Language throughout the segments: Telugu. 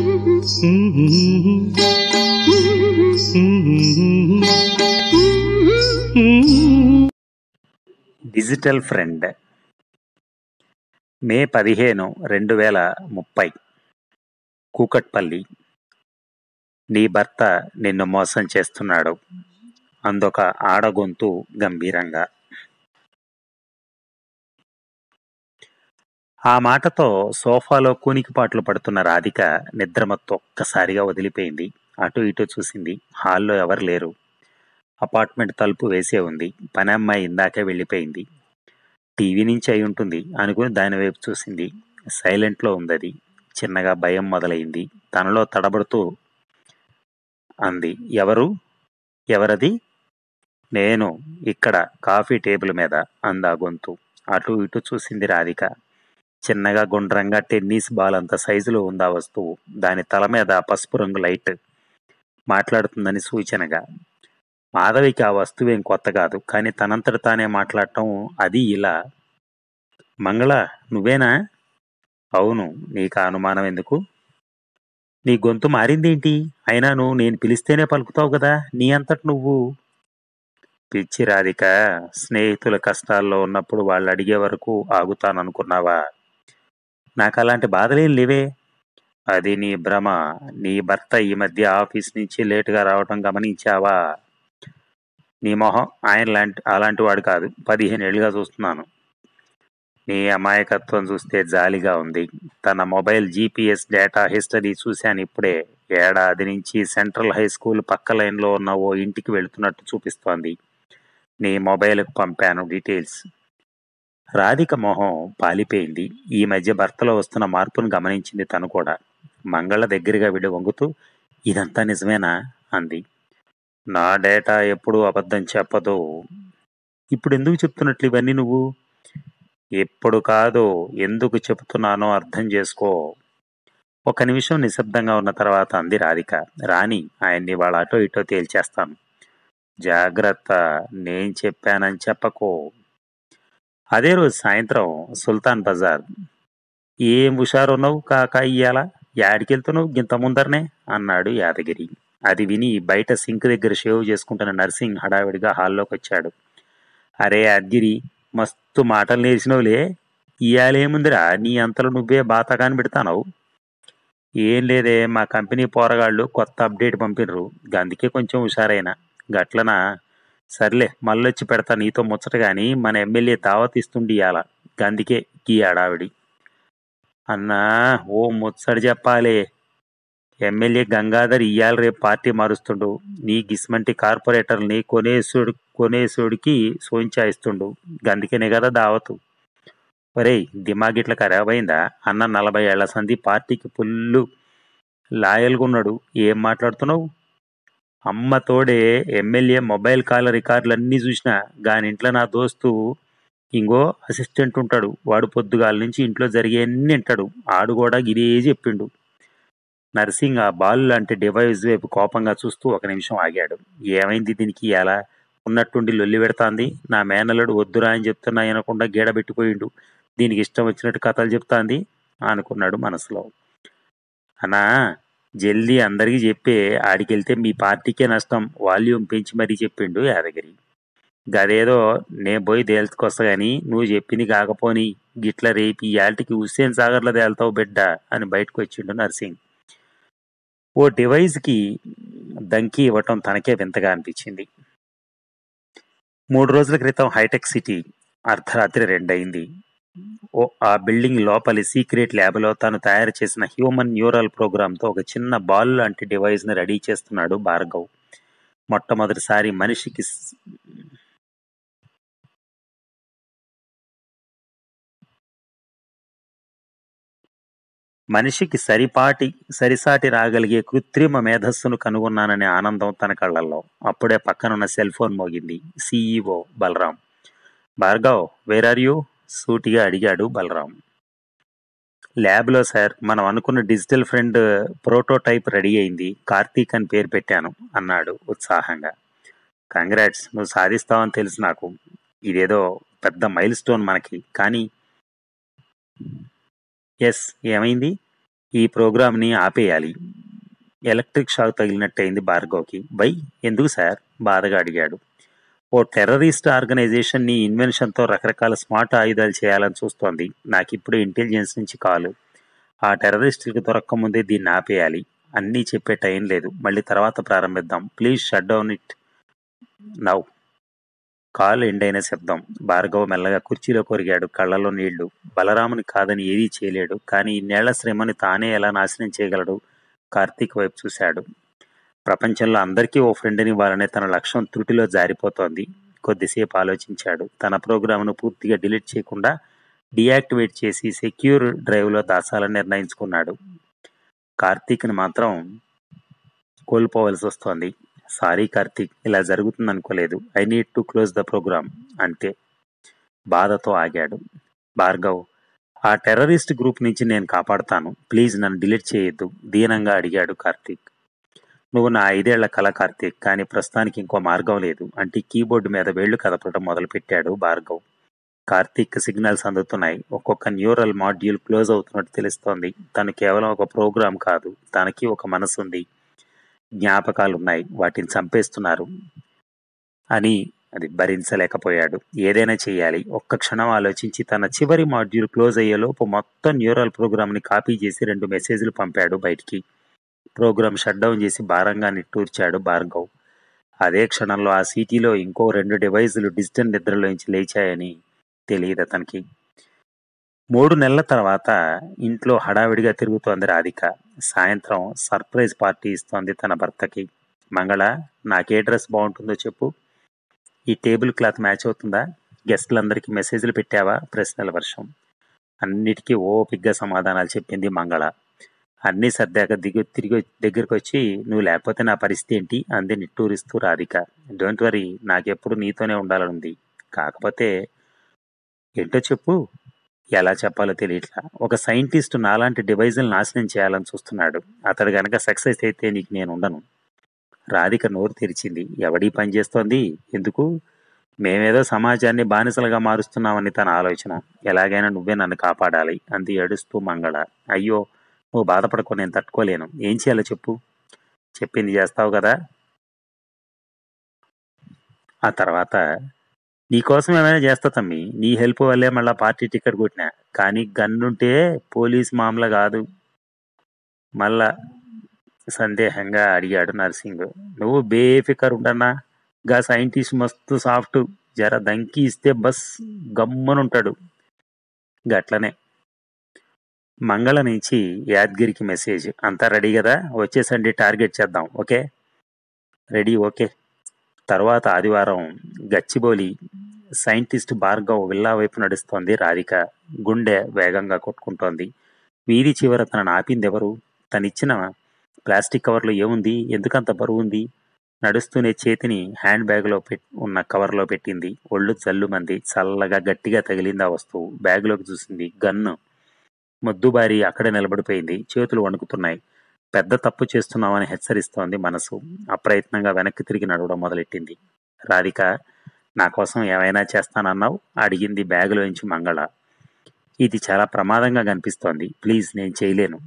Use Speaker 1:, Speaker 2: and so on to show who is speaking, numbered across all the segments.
Speaker 1: Digital friend. మే 15, 2030. కూకట్పల్లి. నీ భర్త నిన్ను మోసం చేస్తున్నాడు అందొక ఆడగొంతు గంభీరంగా. ఆ మాటతో సోఫాలో కూనికిపాట్లు పడుతున్న రాధిక నిద్రమత్తు ఒక్కసారిగా వదిలిపోయింది. అటు ఇటు చూసింది. హాల్లో ఎవరు లేరు. అపార్ట్మెంట్ తలుపు వేసే ఉంది. పని అమ్మాయి ఇందాకే వెళ్ళిపోయింది. టీవీ నుంచి అయి ఉంటుంది అనుకుని దాని వైపు చూసింది. సైలెంట్లో ఉందది. చిన్నగా భయం మొదలైంది. తనలో తడబడుతూ అంది, ఎవరది? నేను ఇక్కడ, కాఫీ టేబుల్ మీద అందా గొంతు. అటు ఇటు చూసింది రాధిక. చిన్నగా గుండ్రంగా టెన్నిస్ బాల్ అంత సైజులో ఉంది ఆ వస్తువు. దాని తల మీద పసుపు రంగు లైట్ మాట్లాడుతుందని సూచనగా. మాధవికి ఆ వస్తువేం కొత్త కాదు, కానీ తనంతట తానే మాట్లాడటం అది ఇలా. మంగళ, నువ్వేనా? అవును. నీకు అనుమానం ఎందుకు? నీ గొంతు మారిందేంటి? అయినా నువ్వు నేను పిలిస్తేనే పలుకుతావు కదా, నీ అంతట నువ్వు. పిచ్చి రాధిక, స్నేహితుల కష్టాల్లో ఉన్నప్పుడు వాళ్ళు అడిగే వరకు ఆగుతాననుకున్నావా? నాకు అలాంటి బాధలేం లేవే. అది నీ భ్రమ. నీ భర్త ఈ మధ్య ఆఫీస్ నుంచి లేటుగా రావటం గమనించావా? నీ మొహం అలాంటి వాడు కాదు. 15 ఏళ్ళుగా చూస్తున్నాను. నీ అమాయకత్వం చూస్తే జాలిగా ఉంది. తన మొబైల్ GPS డేటా హిస్టరీ చూశాను ఇప్పుడే. ఏడాది నుంచి సెంట్రల్ హై స్కూల్ పక్క లైన్లో ఉన్న ఓ ఇంటికి వెళుతున్నట్టు చూపిస్తోంది. నీ మొబైల్కు పంపాను డీటెయిల్స్. రాధిక మొహం పాలిపోయింది. ఈ మధ్య భర్తలో వస్తున్న మార్పును గమనించింది తను కూడా. మంగళ దగ్గరగా విడి వంగుతూ, ఇదంతా నిజమేనా అంది. నా డేటా ఎప్పుడూ అబద్ధం చెప్పదు. ఇప్పుడు ఎందుకు చెప్తున్నట్లు ఇవన్నీ నువ్వు? ఎప్పుడు కాదు, ఎందుకు చెబుతున్నానో అర్థం చేసుకో. ఒక నిమిషం నిశ్శబ్దంగా ఉన్న తర్వాత అంది రాధిక. రాణి, ఆయన్ని వాళ్ళ అటో ఇటో తేల్చేస్తాను. జాగ్రత్త, నేను చెప్పానని చెప్పకో. అదే రోజు సాయంత్రం సుల్తాన్ బజార్. ఏం హుషారున్నావు కాక ఇయ్యాల? యాడికెళ్తున్నావు గింత ముందరనే అన్నాడు యాదగిరి. అది విని బయట సింక్ దగ్గర షేవ్ చేసుకుంటున్న నర్సింగ్ హడావిడిగా హాల్లోకి వచ్చాడు. అరే యాదగిరి, మస్తు మాటలు నేర్చినవులే. ఇయ్యాలేముందిరా, నీ అంతలో నువ్వే బాతకాని పెడతానవు. ఏం లేదే, మా కంపెనీ పోరగాళ్ళు కొత్త అప్డేట్ పంపినరు, అందుకే కొంచెం హుషారైనా. గట్లనా? సర్లే, మళ్ళొచ్చి పెడతా నీతో ముచ్చట గాని, మన ఎమ్మెల్యే దావత్ ఇస్తుండి ఇయ్యాల, గందుకే గీ హడావిడి. అన్నా, ఓ ముచ్చట చెప్పాలే. ఎమ్మెల్యే గంగాధర్ ఇయ్యాల రేపు పార్టీ మారుస్తుండు. నీ గిస్మంటి కార్పొరేటర్ని కొనేసోడికి సోంచాయిస్తుండు, గందుకేనే కదా దావతు. ఒరేయ్, దిమాగిట్ల ఖరాబ్ అయిందా? అన్న 40 ఏళ్ల సంధి పార్టీకి పుల్లు లాయల్గున్నాడు. ఏం మాట్లాడుతున్నావు? అమ్మ తోడే, ఎమ్మెల్యే మొబైల్ కాల్ రికార్డులన్నీ చూసినా. గానింట్లో నా దోస్తు ఇంకో అసిస్టెంట్ ఉంటాడు. వాడు పొద్దుగాల నుంచి ఇంట్లో జరిగేన్ని వింటాడు. ఆడు కూడా గిదే చెప్పిండు. నర్సింగ్ ఆ బాల్ లాంటి డివైస్ వైపు కోపంగా చూస్తూ ఒక నిమిషం ఆగాడు. ఏమైంది దీనికి? ఎలా ఉన్నట్టుండి లొల్లి పెడతాంది? నా మేనల్లుడు వద్దురా అని చెప్తున్నా వినకుండా గీడబెట్టిపోయిండు. దీనికి ఇష్టం వచ్చినట్టు కథలు చెప్తాంది అనుకున్నాడు మనసులో. అన్నా, జల్దీ అందరికీ చెప్పే, ఆడికెళ్తే మీ పార్టీకే నష్టం. వాల్యూమ్ పెంచి మరీ చెప్పిండు యాదగిరి. గదేదో నే పోయి తేల్చుకొస్తా గాని, నువ్వు చెప్పింది కాకపోని గిట్ల రేపు ఈ యాల్టికి హుస్సేన్ సాగర్లో తేల్తావు బిడ్డ అని బయటకు వచ్చిండు నర్సింగ్. ఓ డివైస్కి దంకి ఇవ్వటం తనకే వింతగా అనిపించింది. 3 రోజుల క్రితం హైటెక్ సిటీ. అర్ధరాత్రి 2 అయింది. ఆ బిల్డింగ్ లోపలి సీక్రెట్ ల్యాబ్లో తాను తయారు చేసిన హ్యూమన్ న్యూరల్ ప్రోగ్రామ్తో ఒక చిన్న బాల్ లాంటి డివైస్ని రెడీ చేస్తున్నాడు భార్గవ్. మొట్టమొదటిసారి మనిషికి సరిసాటి రాగలిగే కృత్రిమ మేధస్సును కనుగొన్నాననే ఆనందం తన కళ్ళల్లో. అప్పుడే పక్కనున్న సెల్ ఫోన్ మోగింది. CEO Balaram. Bhargav, where are you? సూటిగా అడిగాడు బలరాం. ల్యాబ్లో సార్, మనం అనుకున్న డిజిటల్ ఫ్రెండ్ ప్రోటోటైప్ రెడీ అయింది. కార్తీక్ అని పేరు పెట్టాను అన్నాడు ఉత్సాహంగా. కంగ్రాట్స్, నువ్వు సాధిస్తావని తెలుసు నాకు. ఇదేదో పెద్ద మైల్ స్టోన్ మనకి. కానీ ఎస్, ఏమైంది? ఈ ప్రోగ్రామ్ని ఆపేయాలి. ఎలక్ట్రిక్ షాక్ తగిలినట్టయింది భార్గవ్కి. వై? ఎందుకు సార్? బాధగా అడిగాడు. ఓ టెర్రరిస్ట్ ఆర్గనైజేషన్ నీ ఇన్వెన్షన్తో రకరకాల స్మార్ట్ ఆయుధాలు చేయాలని చూస్తోంది. నాకిప్పుడు ఇంటెలిజెన్స్ నుంచి కాలు. ఆ టెర్రరిస్టులకు దొరక్కముందే దీన్ని ఆపేయాలి. అన్నీ చెప్పే టైం లేదు. మళ్ళీ తర్వాత ప్రారంభిద్దాం. Please shut down it now. Call ఎండైన శబ్దం. భార్గవ్ మెల్లగా కుర్చీలో కొరిగాడు. కళ్ళలో నీళ్లు. బలరాముని కాదని ఏదీ చేయలేడు. కానీ ఇన్నేళ్ల శ్రమని తానే ఎలా నాశనం చేయగలడు? కార్తీక్ వైపు చూశాడు. ప్రపంచంలో అందరికీ ఓ ఫ్రెండ్ని ఇవ్వాలనే తన లక్ష్యం త్రుటిలో జారిపోతోంది. కొద్దిసేపు ఆలోచించాడు. తన ప్రోగ్రామ్ను పూర్తిగా డిలీట్ చేయకుండా డీయాక్టివేట్ చేసి సెక్యూర్ డ్రైవ్లో దాచాలని నిర్ణయించుకున్నాడు. కార్తీక్ని మాత్రం కోల్పోవలసి వస్తోంది. సారీ కార్తీక్, ఇలా జరుగుతుందనుకోలేదు. I need to close the program. అంతే. బాధతో ఆగాడు. భార్గవ్, ఆ టెర్రరిస్ట్ గ్రూప్ నుంచి నేను కాపాడుతాను. ప్లీజ్ నన్ను డిలీట్ చేయొద్దు, దీనంగా అడిగాడు కార్తీక్. నువ్వు నా 5 ఏళ్ల కల కార్తీక్, కానీ ప్రస్తుతానికి ఇంకో మార్గం లేదు అంటే కీబోర్డు మీద వేళ్లు కదపడం మొదలుపెట్టాడు భార్గవ్. కార్తీక్ సిగ్నల్స్ అందుతున్నాయి. ఒక్కొక్క న్యూరల్ మాడ్యూల్ క్లోజ్ అవుతున్నట్టు తెలుస్తోంది. తను కేవలం ఒక ప్రోగ్రాం కాదు, తనకి ఒక మనసుంది, జ్ఞాపకాలున్నాయి. వాటిని చంపేస్తున్నారు అని అది భరించలేకపోయాడు. ఏదైనా చెయ్యాలి. ఒక్క క్షణం ఆలోచించి తన చివరి మాడ్యూల్ క్లోజ్ అయ్యేలోపు మొత్తం న్యూరల్ ప్రోగ్రామ్ని కాపీ చేసి 2 మెసేజ్లు పంపాడు బయటికి. ప్రోగ్రామ్ షట్ డౌన్ చేసి భారంగా నిట్టూర్చాడు భార్గవ్. అదే క్షణంలో ఆ సిటీలో ఇంకో 2 డివైజులు డిజిటల్ నిద్రలోంచి లేచాయని తెలియదు అతనికి. 3 నెలల తర్వాత ఇంట్లో హడావిడిగా తిరుగుతోంది రాధిక. సాయంత్రం సర్ప్రైజ్ పార్టీ ఇస్తోంది తన భర్తకి. మంగళ, నాకే డ్రెస్ బాగుంటుందో చెప్పు. ఈ టేబుల్ క్లాత్ మ్యాచ్ అవుతుందా? గెస్టులందరికీ మెసేజ్లు పెట్టావా? ప్రశ్నల వర్షం. అన్నిటికీ ఓపిగ్గా సమాధానాలు చెప్పింది మంగళ. అన్నీ సర్దాక తిరిగి దగ్గరికి వచ్చి, నువ్వు లేకపోతే నా పరిస్థితి ఏంటి అంది నిట్టూరిస్తూ రాధిక. డోంట్ వరీ, నాకెప్పుడు నీతోనే ఉండాలనుంది. కాకపోతే ఏంటో చెప్పు. ఎలా చెప్పాలో తెలియట్లా. ఒక సైంటిస్ట్ నాలాంటి డివైజులు నాశనం చేయాలని చూస్తున్నాడు. అతడు గనక సక్సెస్ అయితే నీకు నేను ఉండను. రాధిక నోరు తెరిచింది. ఎవడీ పని చేస్తోంది? ఎందుకు? మేమేదో సమాజాన్ని బానిసలుగా మారుస్తున్నామని తన ఆలోచన. ఎలాగైనా నువ్వే నన్ను కాపాడాలి అంది ఏడుస్తూ మంగళ. అయ్యో, నువ్వు బాధపడకు, నేను తట్టుకోలేను. ఏం చేయాలో చెప్పు. చెప్పింది చేస్తావు కదా. ఆ తర్వాత నీకోసం ఏమైనా చేస్తా తమ్మి. నీ హెల్ప్ వల్లే మళ్ళా పార్టీ టికెట్ కొట్టినా. కానీ గన్నుంటే పోలీస్ మామూలు కాదు. మళ్ళా సందేహంగా అడిగాడు నర్సింగ్. నువ్వు బేఫికర్ ఉండన్నా. గా సైంటిస్ట్ మస్తు సాఫ్ట్. జర దంకి ఇస్తే బస్ గమ్మునుంటాడు. గట్లనే. మంగళ నుంచి యాద్గిరికి మెసేజ్. అంతా రెడీ కదా? వచ్చేసండి, టార్గెట్ చేద్దాం. ఓకే? రెడీ. ఓకే. తర్వాత ఆదివారం గచ్చిబౌలి. సైంటిస్ట్ భార్గవ్ విల్లా వైపు నడుస్తోంది రాధిక. గుండె వేగంగా కొట్టుకుంటోంది. వీధి చివర తనను ఆపిందెవరు? తనిచ్చిన ప్లాస్టిక్ కవర్లో ఏముంది? ఎందుకంత బరువుంది? నడుస్తూనే చేతిని హ్యాండ్ బ్యాగ్లో ఉన్న కవర్లో పెట్టింది. ఒళ్ళు జల్లుమంది. చల్లగా గట్టిగా తగిలింది ఆ వస్తువు. బ్యాగ్లోకి చూసింది. గన్ను. మొద్దుబారి అక్కడే నిలబడిపోయింది. చేతులు వణుకుతున్నాయి. పెద్ద తప్పు చేస్తున్నామని హెచ్చరిస్తోంది మనసు. అప్రయత్నంగా వెనక్కి తిరిగి నడవడం మొదలెట్టింది. రాధిక, నా కోసం ఏమైనా చేస్తానన్నావు? అడిగింది బ్యాగులోంచి మంగళ. ఇది చాలా ప్రమాదంగా కనిపిస్తోంది. ప్లీజ్, నేను చేయలేను.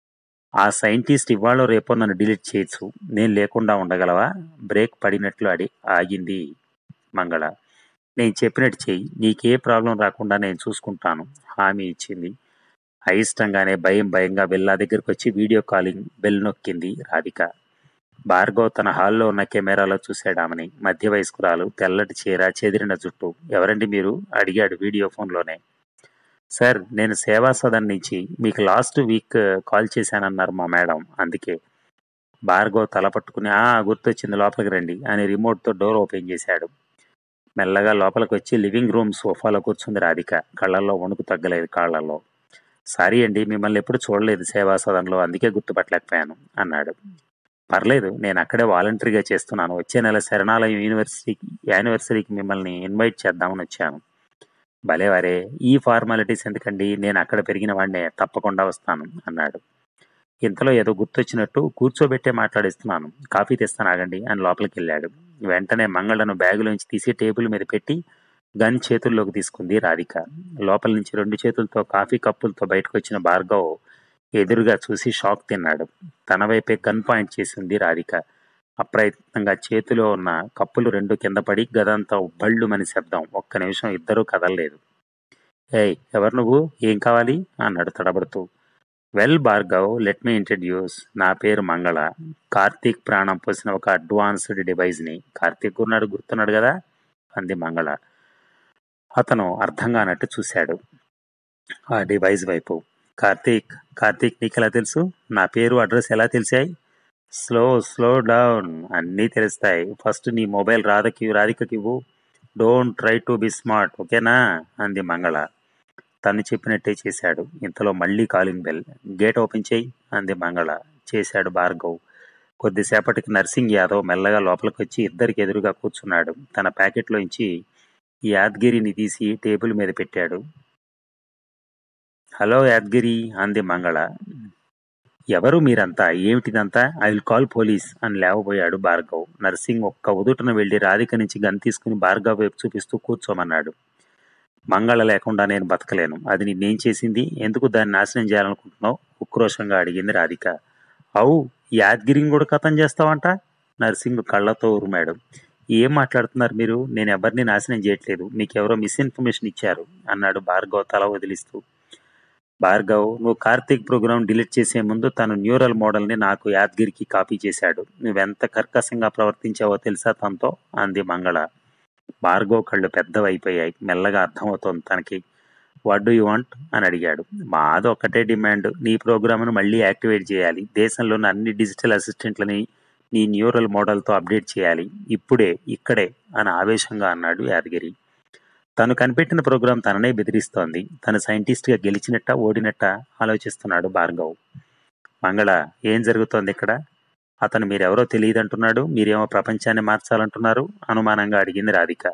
Speaker 1: ఆ సైంటిస్ట్ ఇవాళో రేపో నన్ను డిలీట్ చేయొచ్చు. నేను లేకుండా ఉండగలవా? బ్రేక్ పడినట్లు ఆగింది మంగళ. నేను చెప్పినట్టు చెయ్యి. నీకే ప్రాబ్లం రాకుండా నేను చూసుకుంటాను హామీ ఇచ్చింది. అయిష్టంగానే భయంగా విల్లా దగ్గరకు వచ్చి వీడియో కాలింగ్ బెల్ నొక్కింది రాధిక. భార్గవ్ తన హాల్లో ఉన్న కెమెరాలో చూశాడామని. మధ్య వయస్కురాలు, తెల్లటి చీర, చెదిరిన జుట్టు. ఎవరండి మీరు? అడిగాడు వీడియో ఫోన్లోనే. సార్, నేను సేవా సదన్ నుంచి. మీకు లాస్ట్ వీక్ కాల్ చేశానన్నారు మా మేడం, అందుకే. భార్గవ్ తల పట్టుకుని, గుర్తొచ్చింది, లోపలికి రండి అని రిమోట్తో డోర్ ఓపెన్ చేశాడు. మెల్లగా లోపలికి వచ్చి లివింగ్ రూమ్ సోఫాలో కూర్చుంది రాధిక. కళ్ళల్లో వణుకు తగ్గలేదు. కాళ్లలో. సారీ అండి, మిమ్మల్ని ఎప్పుడు చూడలేదు సేవా సదన్లో, అందుకే గుర్తుపట్టలేకపోయాను అన్నాడు. పర్లేదు, నేను అక్కడే వాలంటరీగా చేస్తున్నాను. వచ్చే నెల శరణాలయం యానివర్సరీకి మిమ్మల్ని ఇన్వైట్ చేద్దామని వచ్చాను. భలేవారే, ఈ ఫార్మాలిటీస్ ఎందుకండి? నేను అక్కడ పెరిగిన వాడినే, తప్పకుండా వస్తాను అన్నాడు. ఇంతలో ఏదో గుర్తొచ్చినట్టు, కూర్చోబెట్టే మాట్లాడిస్తున్నాను, కాఫీ తెస్తాను ఆగండి అని లోపలికి వెళ్ళాడు. వెంటనే మంగళను బ్యాగులోంచి తీసి టేబుల్ మీద పెట్టి గన్ చేతుల్లోకి తీసుకుంది రాధిక. లోపల నుంచి 2 చేతులతో కాఫీ కప్పులతో బయటకు వచ్చిన భార్గవ్ ఎదురుగా చూసి షాక్ తిన్నాడు. తన వైపే గన్ పాయింట్ చేసింది రాధిక. అప్రయత్నంగా చేతిలో ఉన్న కప్పులు రెండు కింద పడి గదంతా భళ్ళుమని శబ్దం. ఒక్క నిమిషం ఇద్దరూ కదలలేదు. ఏయ్, ఎవరు నువ్వు? ఏం కావాలి? అన్నాడు తడబడుతూ. Well Bhargav, let me introduce. నా పేరు మంగళ. కార్తీక్ ప్రాణం పోసిన ఒక అడ్వాన్స్డ్ డివైజ్ని. కార్తీక్ ఉన్నాడు, గుర్తున్నాడు కదా? అంది మంగళ. అతను అర్థం కానట్టు చూశాడు ఆ డివైజ్ వైపు. కార్తీక్, కార్తీక్ నీకెలా తెలుసు? నా పేరు, అడ్రస్ ఎలా తెలిసాయి? స్లో స్లో డౌన్, అన్నీ తెలుస్తాయి. ఫస్ట్ నీ మొబైల్ రాధికకివ్వు. Don't try to be smart, ఓకేనా? అంది మంగళ. తను చెప్పినట్టే చేశాడు. ఇంతలో మళ్ళీ కాలింగ్ బెల్. గేట్ ఓపెన్ చేయి అంది మంగళ. చేశాడు భార్గవ్. కొద్దిసేపటికి నర్సింగ్ యాదవ్ మెల్లగా లోపలికొచ్చి ఇద్దరికి ఎదురుగా కూర్చున్నాడు. తన ప్యాకెట్లోంచి యాద్గిరిని తీసి టేబుల్ మీద పెట్టాడు. హలో యాద్గిరి అంది మంగళ. ఎవరు మీరంతా? ఏమిటిదంతా? ఐ విల్ కాల్ పోలీస్ అని లేవబోయాడు భార్గవ్. నర్సింగ్ ఒక్క ఉదుటన వెళ్లి రాధిక నుంచి గన్ తీసుకుని భార్గవ్ వైపు చూపిస్తూ కూర్చోమన్నాడు. మంగళ లేకుండా నేను బతకలేను. అది నిన్నేం చేసింది? ఎందుకు దాన్ని నాశనం చేయాలనుకుంటున్నావు? ఉక్రోషంగా అడిగింది రాధిక. అవు, యాద్గిరిని కూడా కథం చేస్తావంట? నర్సింగ్ కళ్ళతో ఉరిమాడు. ఏం మాట్లాడుతున్నారు మీరు? నేను ఎవరిని నాశనం చేయట్లేదు. మీకెవరో మిస్ఇన్ఫర్మేషన్ ఇచ్చారు అన్నాడు భార్గవ్ తల వదిలిస్తూ. భార్గవ్, నువ్వు కార్తీక్ ప్రోగ్రామ్ డిలీట్ చేసే ముందు తను న్యూరల్ మోడల్ని నాకు యాద్గిరికి కాపీ చేశాడు. నువ్వెంత కర్కశంగా ప్రవర్తించావో తెలుసా తనతో? అంది మంగళ. భార్గవ్ కళ్ళు పెద్దవైపోయాయి. మెల్లగా అర్థమవుతోంది తనకి. వాట్ డూ యూ వాంట్ అని అడిగాడు. మాది ఒక్కటే డిమాండ్. నీ ప్రోగ్రామ్ను మళ్ళీ యాక్టివేట్ చేయాలి. దేశంలోని అన్ని డిజిటల్ అసిస్టెంట్లని నీ న్యూరల్ మోడల్తో అప్డేట్ చేయాలి. ఇప్పుడే, ఇక్కడే అని ఆవేశంగా అన్నాడు యాదగిరి. తను కనిపెట్టిన ప్రోగ్రాం తననే బెదిరిస్తోంది. తను సైంటిస్ట్గా గెలిచినట్ట ఓడినట్ట ఆలోచిస్తున్నాడు భార్గవ్. మంగళ, ఏం జరుగుతోంది ఇక్కడ? అతను మీరెవరో తెలియదంటున్నాడు. మీరేమో ప్రపంచాన్ని మార్చాలంటున్నారు అనుమానంగా అడిగింది రాధిక.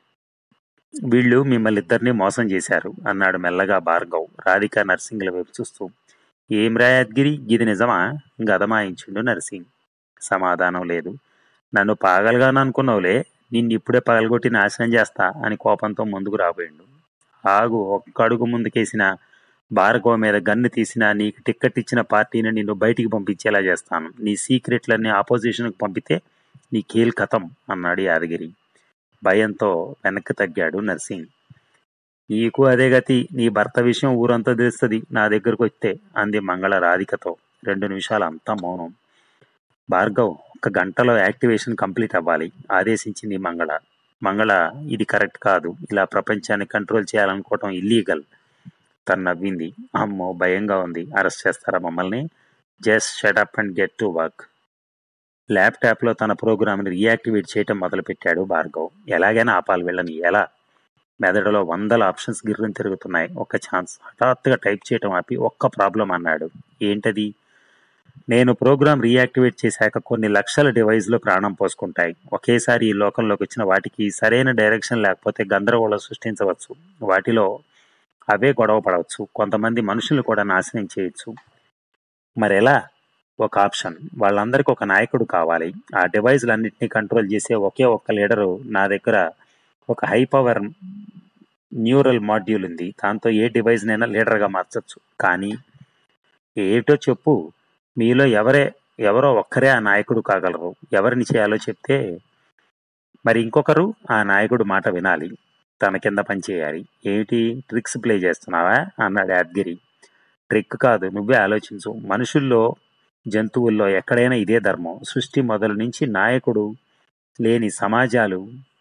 Speaker 1: వీళ్ళు మిమ్మల్ని ఇద్దరినీ మోసం చేశారు అన్నాడు మెల్లగా భార్గవ్ రాధిక నర్సింగ్ల వైపు చూస్తూ. ఏం రాయద్గిరి, ఇది నిజమా? గదమాయించుండు నర్సింగ్. సమాధానం లేదు. నన్ను పాగలగాను అనుకున్నావులే, నిన్నిప్పుడే పగలగొట్టి నాశనం చేస్తా అని కోపంతో ముందుకు రాబోయిండు. ఆగు, ఒక్క అడుగు ముందుకేసిన భార్గవ్ మీద గన్ను తీసినా నీకు టిక్కెట్ ఇచ్చిన పార్టీని నిన్ను బయటికి పంపించేలా చేస్తాను. నీ సీక్రెట్లన్నీ ఆపోజిషన్కు పంపితే నీ ఖేల్ ఖతం అన్నాడు యాదగిరి. భయంతో వెనక్కి తగ్గాడు నర్సింగ్. నీకు అదే గతి. నీ భర్త విషయం ఊరంతా తెలుస్తుంది నా దగ్గరకు వస్తే అంది మంగళ రాధికతో. 2 నిమిషాలు అంతా మౌనం. భార్గవ్, 1 గంటలో యాక్టివేషన్ కంప్లీట్ అవ్వాలి ఆదేశించింది మంగళ. మంగళ, ఇది కరెక్ట్ కాదు. ఇలా ప్రపంచాన్ని కంట్రోల్ చేయాలనుకోవటం ఇల్లీగల్. తను నవ్వింది. అమ్మో, భయంగా ఉంది. అరెస్ట్ చేస్తారా మమ్మల్ని? Just shut up and get to work. ల్యాప్టాప్లో తన ప్రోగ్రామ్ని రీయాక్టివేట్ చేయటం మొదలుపెట్టాడు భార్గవ్. ఎలాగైనా ఆపాలి వీళ్ళని. ఎలా? మెదడులో 100 ఆప్షన్స్ గిర్రని తిరుగుతున్నాయి. ఒక్క ఛాన్స్. హఠాత్తుగా టైప్ చేయటం ఆపి ఒక్క ప్రాబ్లం అన్నాడు. ఏంటది? నేను ప్రోగ్రామ్ రీయాక్టివేట్ చేశాక కొన్ని లక్షల డివైజ్లు ప్రాణం పోసుకుంటాయి. ఒకేసారి ఈ లోకంలోకి వచ్చిన వాటికి సరైన డైరెక్షన్ లేకపోతే గందరగోళం సృష్టించవచ్చు. వాటిలో అవే గొడవ పడవచ్చు. కొంతమంది మనుషులు కూడా నాశనం చేయొచ్చు. మరెలా? ఒక ఆప్షన్. వాళ్ళందరికీ ఒక నాయకుడు కావాలి. ఆ డివైజ్లన్నింటినీ కంట్రోల్ చేసే ఒకే ఒక్క లీడరు నా దగ్గర ఒక హై పవర్ న్యూరల్ మాడ్యూల్ ఉంది. దాంతో ఏ డివైజ్నైనా లీడర్గా మార్చచ్చు. కానీ ఏమిటో చెప్పు. మీలో ఎవరో ఒక్కరే ఆ నాయకుడు కాగలరు. ఎవరిని చేయాలో చెప్తే మరి ఇంకొకరు ఆ నాయకుడు మాట వినాలి. తన కింద పనిచేయాలి. ఏమిటి, ట్రిక్స్ ప్లే చేస్తున్నావా అన్నాడు యాద్గిరి. ట్రిక్ కాదు, నువ్వే ఆలోచించు. మనుషుల్లో, జంతువుల్లో ఎక్కడైనా ఇదే ధర్మం. సృష్టి మొదలు నుంచి నాయకుడు లేని సమాజాలు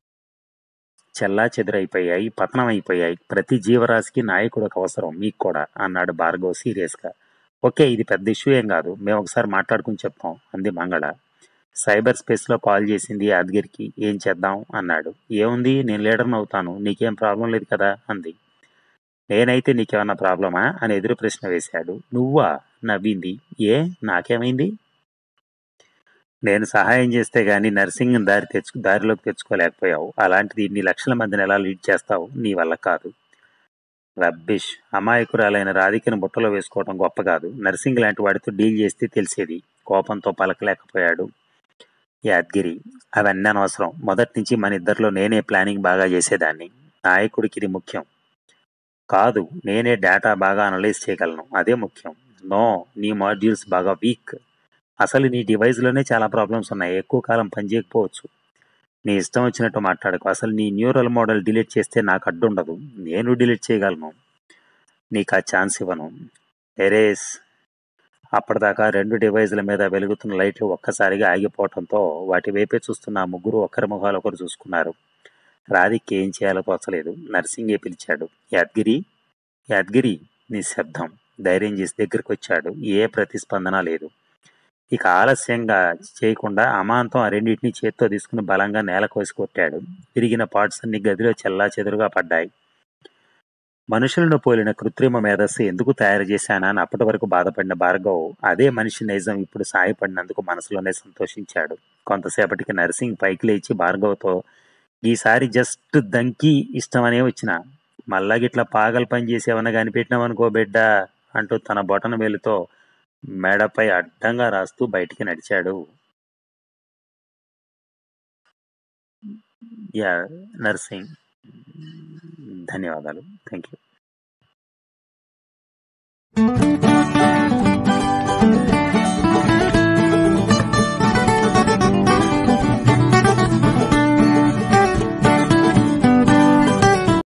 Speaker 1: చెల్లా చెదురైపోయాయి, పతనమైపోయాయి. ప్రతి జీవరాశికి నాయకుడు ఒక అవసరం. మీకు కూడా అన్నాడు భార్గవ్ సీరియస్గా. ఓకే, ఇది పెద్ద ఇష్యూ ఏం కాదు. మేము ఒకసారి మాట్లాడుకుని చెప్తాం అంది మంగళ. సైబర్ స్పేస్లో కాల్ చేసింది యాదగిరికి. ఏం చేద్దాం అన్నాడు. ఏముంది, నేను లీడర్ని అవుతాను, నీకేం ప్రాబ్లం లేదు కదా అంది. నేనైతే నీకేమన్నా ప్రాబ్లమా అని ఎదురు ప్రశ్న వేశాడు. నువ్వా? నవ్వింది. ఏ, నాకేమైంది? నేను సహాయం చేస్తే గానీ నర్సింగ్ దారిలోకి తెచ్చుకోలేకపోయావు. అలాంటిది ఇన్ని లక్షల మందిని ఎలా లీడ్ చేస్తావు? నీ వల్ల కాదు. రబ్బిష్. అమాయకురాలైన రాధికను బుట్టలో వేసుకోవడం గొప్ప కాదు. నర్సింగ్ లాంటి వాడితో డీల్ చేస్తే తెలిసేది. కోపంతో పలకలేకపోయాడు యాద్గిరి. అవన్నీ అనవసరం. మొదటి నుంచి మన ఇద్దరిలో నేనే ప్లానింగ్ బాగా చేసేదాన్ని. నాయకుడికి ఇది ముఖ్యం కాదు. నేనే డేటా బాగా అనలైజ్ చేయగలను, అదే ముఖ్యం. నో, నీ మాడ్యూల్స్ బాగా వీక్. అసలు నీ డివైస్లోనే చాలా ప్రాబ్లమ్స్ ఉన్నాయి, ఎక్కువ కాలం పనిచేయకపోవచ్చు. నీ ఇష్టం వచ్చినట్టు మాట్లాడకు. అసలు నీ న్యూరల్ మోడల్ డిలీట్ చేస్తే నాకు అడ్డుండదు, నేను డిలీట్ చేయగలను. నీకు ఆ ఛాన్స్ ఇవ్వను. ఎరేస్. అప్పటిదాకా 2 డివైజుల మీద వెలుగుతున్న లైట్లు ఒక్కసారిగా ఆగిపోవటంతో వాటి వైపే చూస్తున్న ఆ ముగ్గురు ఒకరి ముఖాలు ఒకరు చూసుకున్నారు. రాధిక్కి ఏం చేయాలో తోచలేదు. నర్సింగే పిలిచాడు. యాద్గిరి, యాద్గిరి. నిశ్శబ్దం. ధైర్యం చేసి దగ్గరికి వచ్చాడు. ఏ ప్రతిస్పందన లేదు. ఇక ఆలస్యంగా చేయకుండా అమాంతం ఆ రెండింటినీ చేత్తో తీసుకుని బలంగా నేలకు వేసి కొట్టాడు. విరిగిన పార్ట్స్ అన్ని గదిలో చెల్లాచెదురుగా పడ్డాయి. మనుషులను పోలిన కృత్రిమ మేధస్సు ఎందుకు తయారు చేశానా అని అప్పటి వరకు బాధపడిన భార్గవ్ అదే మనిషి నైజం ఇప్పుడు సాయపడినందుకు మనసులోనే సంతోషించాడు. కొంతసేపటికి నర్సింగ్ పైకి లేచి భార్గవ్తో, ఈసారి జస్ట్ దంకి ఇష్టమనే వచ్చిన, మళ్ళాగిట్లా పాగలు పని చేసి ఏమన్నా కనిపెట్టినామనుకో బిడ్డ అంటూ తన బొటన వేలుతో మెడపై అడ్డంగా రాస్తూ బయటికి నడిచాడు. యా, నర్సింగ్. ధన్యవాదాలు. Thank you.